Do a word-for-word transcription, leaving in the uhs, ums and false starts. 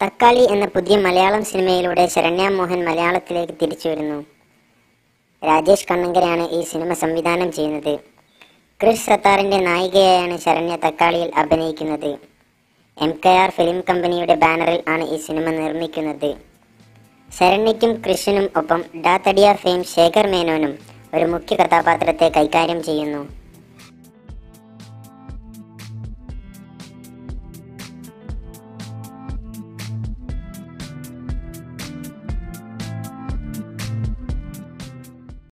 തക്കാളി എന്ന പുതിയ മലയാളം സിനിമയിലൂടെ ശരണ്യ മോഹൻ മലയാളത്തിലേക്ക് തിരിച്ചു വരുന്നു. രാജേഷ് കണ്ണങ്കരയാണ് ഈ സിനിമ സംവിധാനം ചെയ്യുന്നത്. ക്രിഷ് സത്താറിന്റെ നായികയായാണ് ശരണ്യ തക്കാളിയിൽ അഭിനയിക്കുന്നത്. എം കെ ആർ ഫിലിം കമ്പനിയുടെ ബാനറിൽ ആണ് ഈ സിനിമ നിർമ്മിക്കുന്നത്. ശരണ്യയ്ക്കും ക്രിഷിനും ഒപ്പം ഡാ തടിയാർ ഫെയിം ശേഖർ മേനോനും ഒരു മുഖ്യ കഥാപാത്രത്തെ കൈകാര്യം ചെയ്യുന്നു.